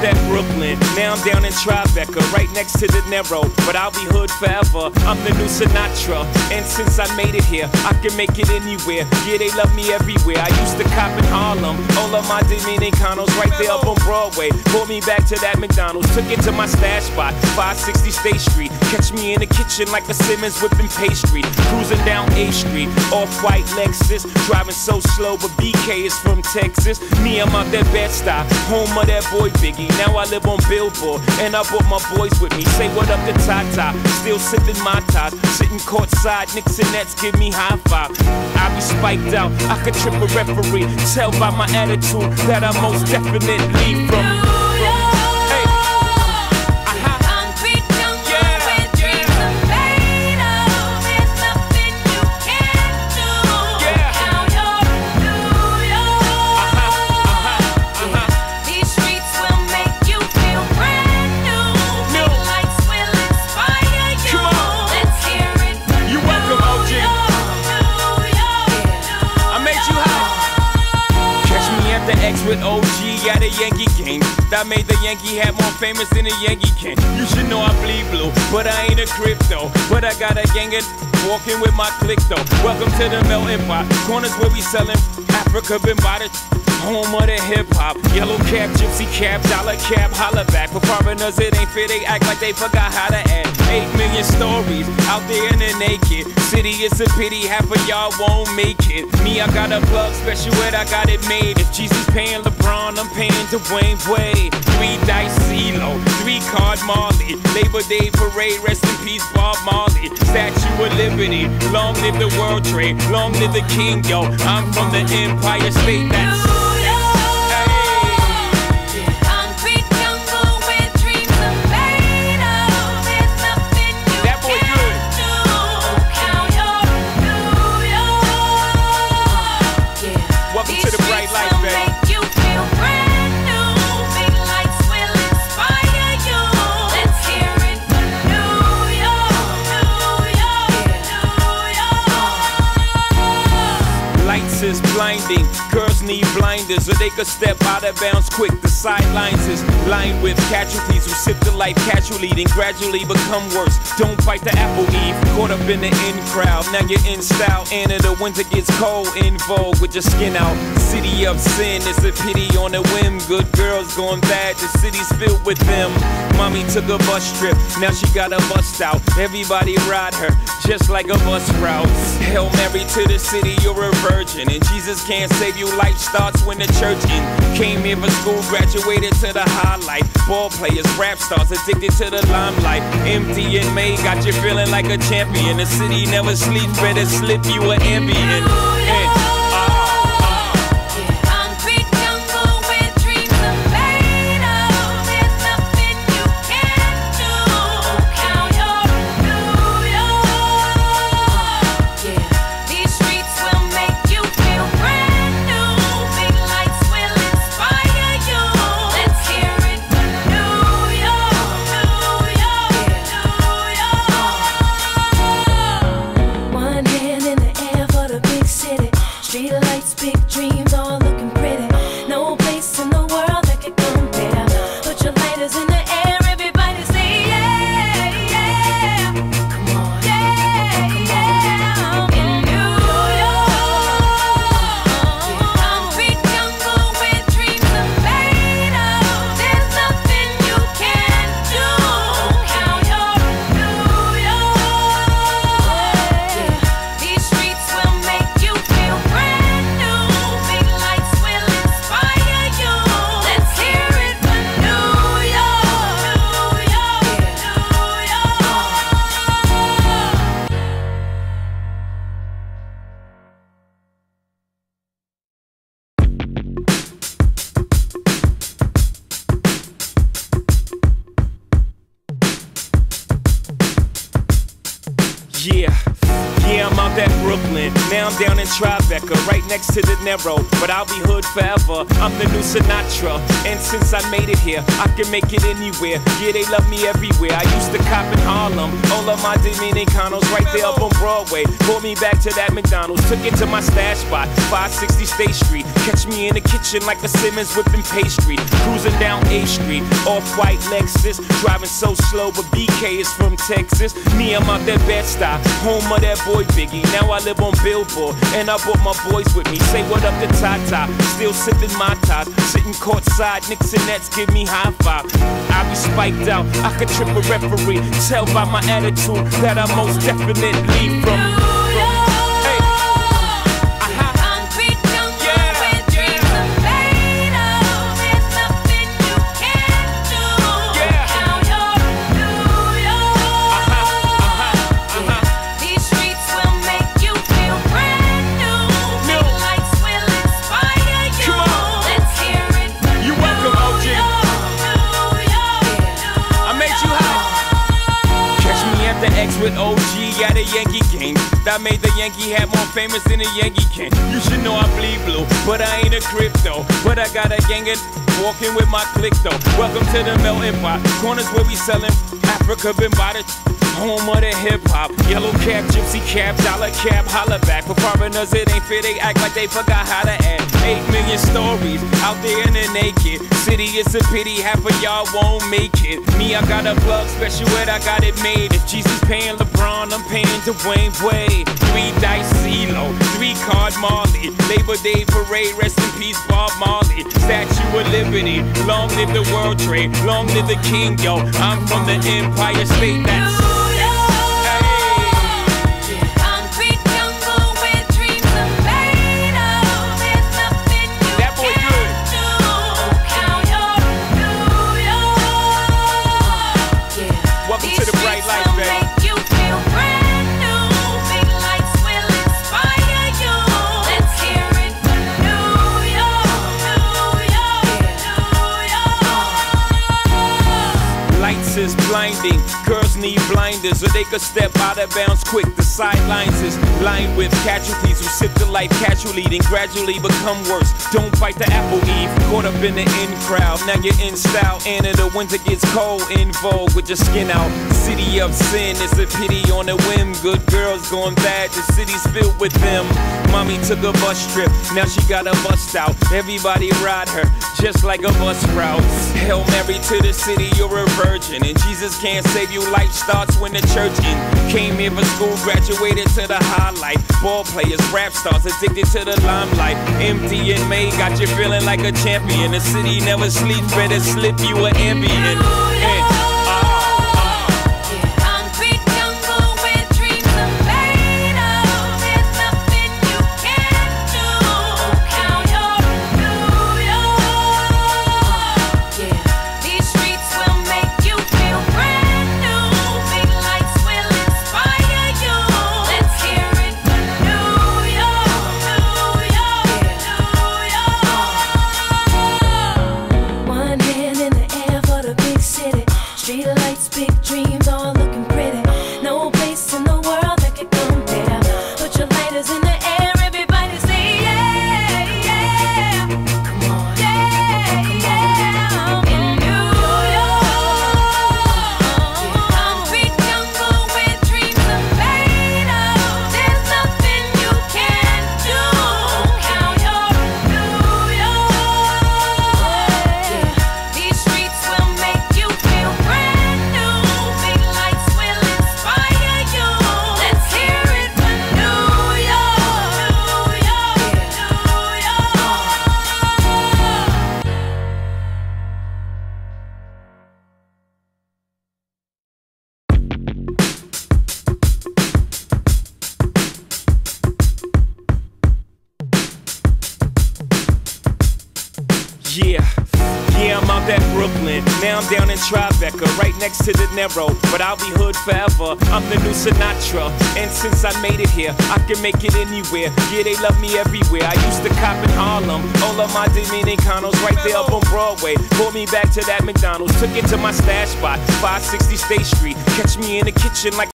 that Brooklyn. Now I'm down in Tribeca, right next to De Niro. But I'll be hood forever, I'm the new Sinatra. And since I made it here, I can make it anywhere. Yeah, they love me everywhere. I used to cop in Harlem, all of my Dominicanos right there up on Broadway. Brought me back to that McDonald's, took it to my stash spot, 560 State Street. Catch me in the kitchen like a Simmons whipping pastry. Cruising down A Street, off-white Lexus. Driving so slow, but BK is from Texas. Me, I'm out that Bed-Stuy, home of that boy Biggie. Now I live on Billboard, and I brought my boys with me. Say what up to Tata, still sipping my ties. Sitting courtside, Knicks and Nets give me high five. I be spiked out, I could trip a referee. Tell by my attitude that I most definitely from. With OG at a Yankee game that made the Yankee hat more famous than a Yankee can. You should know I bleed blue, but I ain't a crypto. But I got a gang of walking with my click though. Welcome to the melting pot. Corners where we selling Africa been by the home of the hip-hop. Yellow cap, gypsy cap, dollar cap, holla back. For foreigners it ain't fair, they act like they forgot how to act. 8 million stories out there in the naked city. It's a pity half of y'all won't make it. Me, I got a plug special ed, I got it made. If Jesus paying LeBron, I'm paying Dwayne Wade. 3 dice CeeLo, 3 card Marley. Labor Day parade, rest in peace Bob Marley. Statue of Liberty, long live the World Trade, long live the King, yo. I'm from the Empire State, that's blinding. Girls need blinders so they could step out of bounds quick. The sidelines is lined with casualties who sip the life casually, then gradually become worse. Don't bite the apple, Eve. Caught up in the in crowd, now you're in style. And in the winter gets cold, in vogue with your skin out. City of sin, it's a pity on a whim. Good girls going bad, the city's filled with them. Mommy took a bus trip, now she got a bust out. Everybody ride her, just like a bus route. Hail Mary to the city, you're a virgin. And Jesus can't save you, life starts when the church in. Came here for school, graduated to the highlight. Ball players, rap stars, addicted to the limelight. Empty in May, got you feeling like a champion. The city never sleeps, better slip you an ambient. Yeah, I'm out at Brooklyn, now I'm down in Tribeca, right next to the Narrow, but I'll be hood forever. I'm the new Sinatra, and since I made it here, I can make it anywhere. Yeah, they love me everywhere. I used to cop in Harlem, all of my Dominicanos right there up on Broadway. Pulled me back to that McDonald's, took it to my stash spot, 560 State Street. Catch me in the kitchen like a Simmons whipping pastry. Cruising down A Street, off-white Lexus, driving so slow, but BK is from Texas. Me, I'm out that Bed-Stuy, home of that boy Biggie. Now I live on Billboard, and I brought my boys with me. Say what up to Tata, still sipping my ties, sitting courtside, Knicks and Nets give me high five. I be spiked out, I could trip a referee. Tell by my attitude that I most definitely from. With OG at a Yankee game that made the Yankee hat more famous than a Yankee can. You should know I bleed blue, but I ain't a crypto. But I got a gang of walking with my click though. Welcome to the melting pot, corners where we selling Africa been by the home of the hip-hop. Yellow cap, gypsy cap, dollar cap, holla back. For foreigners it ain't fair, they act like they forgot how to act. 8 million stories out there in the naked city, it's a pity half of y'all won't make it. Me, I got a plug special ed, I got it made. If Jesus paying LeBron, I'm paying Dwayne Wade. 3 dice CeeLo, 3 card Marley. Labor Day parade, rest in peace Bob Marley. Statue of Liberty, long live the World Trade, long live the King, yo. I'm from the Empire State, that's is blinding. Girls need blinders so they could step out of bounds quick. The sidelines is lined with casualties who sip the life casually, then gradually become worse. Don't fight the apple eve, caught up in the in crowd. Now you're in style, and in the winter gets cold. In vogue with your skin out. City of sin, it's a pity on a whim. Good girls going bad, the city's filled with them. Mommy took a bus trip, now she got a bust out. Everybody ride her, just like a bus route. Hail Mary to the city, you're a virgin. And Jesus can't save you, life starts when the church in. Came here for school, graduated to the highlight. Ball players, rap stars, addicted to the limelight. Empty in May, got you feeling like a champion. The city never sleeps, better slip you an ambient. Yeah, I'm out at Brooklyn, now I'm down in Tribeca, right next to the Narrow, but I'll be hood forever. I'm the new Sinatra, and since I made it here, I can make it anywhere. Yeah, they love me everywhere. I used to cop in Harlem, all of my Dominicanos right there up on Broadway. Pulled me back to that McDonald's, took it to my stash spot, 560 State Street. Catch me in the kitchen like